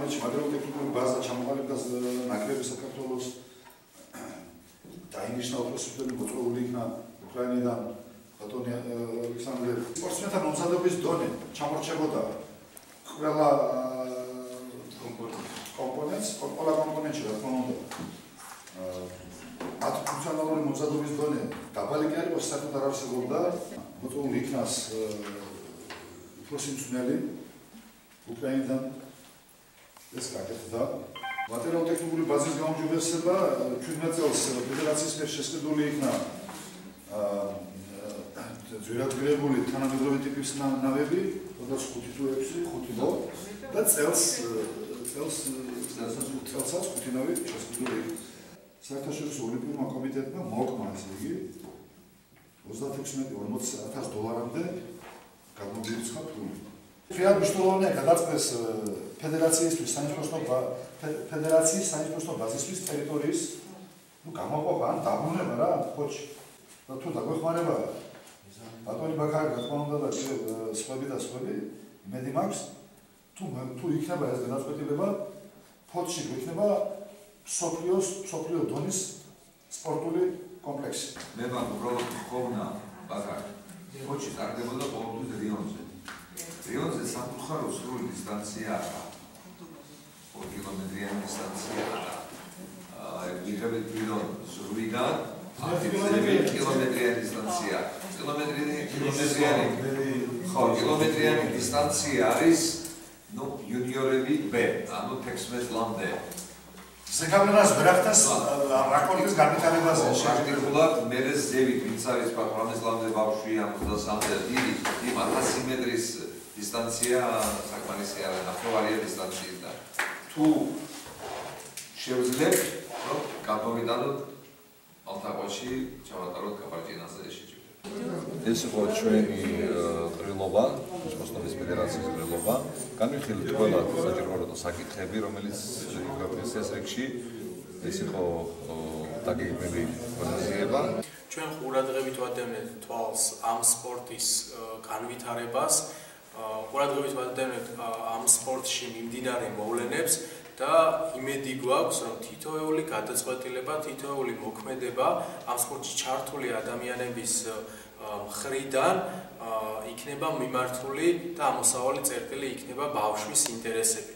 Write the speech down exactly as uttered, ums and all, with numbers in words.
რომელიც მატერიალურ-ტექნიკური ბაზა ჩამოყალიბდა ნაკრები საქართველოს დაინიშნა უფროსი მოწვეული იქნა უკრაინიდან ბატონი ალექსანდრე სპორტსმენთა მომზადების დონე ჩამორჩებოდა ყველა კომპონენტს, ყველა კომპონენტში რა თქმა უნდა. მათ ფუნქციონალური მომზადების დონე დაბალი კი არ იყო, საერთოდ არ არსებობდა. მოწვეული იქნას უფროსი მსმენელი უკრაინიდან ეს გაკეთდა. მატერიალურ-ტექნიკური ბაზის გაუმჯობესება ჩვიდმეტ წელს ფედერაციის მიერ შესყიდული იქნა ძვირადღირებული თანამედროვე ტიპის ნავები, სადაც ხუთი თუ ექვსი, ხუთი და და წელს წელს წელსაც ხუთი ნავი შესყიდული იქნა. საერთაშორისო ოლიმპიურმა კომიტეტმა მოუკმა ესე იგი ოცდაექვსი ორმოცი ათას დოლარამდე გამოგვირიცხა ფული. Trebuie მნიშვნელოვანია გადაწყვეტს ფედერაციისთვის საინსპორტო ფედერაციის საინსპორტო ბაზისთვის ტერიტორიის ნუ გამოყოფა ან დაბრუნება რა ხოჩი და თუ დაგვეხმარება ბატონი ბაქარი რა თქმა უნდა და კიდევ სხვები და სხვები იმედი მაქვს თუ თუ იქნება ეს გადაწყვეტილება ფოთში გვექნება სოფლიოს სოფლიო დონის სპორტული კომპლექსი. მე ვარ უბრალოდ ხოვნა ბაქარი ფოთში ტარდებოდა ყოველთვის რიონზე. რიონზე სამწუხარო სრული დისტანციაა. ორი კილომეტრიანი დისტანციაა. ვიღებთ რიონ ზრუიდან ათი კილომეტრიანი დისტანცია. კილომეტრიანი კილომეტრიანი ხო, კილომეტრიანი დისტანცია არის ნუ იუნიორები B, ანუ თექვსმეტ ლამდე. ზეგავლენას ვერ ახდენს რაკორდის განვითარებაზე. პრაქტიკულად მერე ზევით, ვინც არის პატრონის ლამდე ბავშვი ოცდასამზე დიდი, იმ ათასი მეტრის დისტანცია საკმარისი არა, ნახევარია დისტანციიდან. თუ შევძლებთ, რომ გამოვიდანოთ ალთაყვაში, ჩავატაროთ კაპარჭინაზე შეჭირდება. ეს იყო ჩვენი ყრილობა, სპორტის ფედერაციის ყრილობა. განვიხილეთ ყველა საჭიროებათა საკითხები, რომელიც იქნება წესრიგში. ეს იყო დაგეგმილი პროგნოზირება. ჩვენ ყურადღებით ვადევნებთ თვალს ამ სპორტის განვითარებას, ყურადღებით ვადევნებთ ამ სპორტში მიმდინარე მოვლენებს და იმედი გვაქვს, რომ თითოეული გადაწყვეტილება, თითოეული მოქმედება ამ სპორტში ჩართული ადამიანების მხრიდან იქნება მიმართული და ამოსავალი წერტილი იქნება ბავშვის ინტერესები.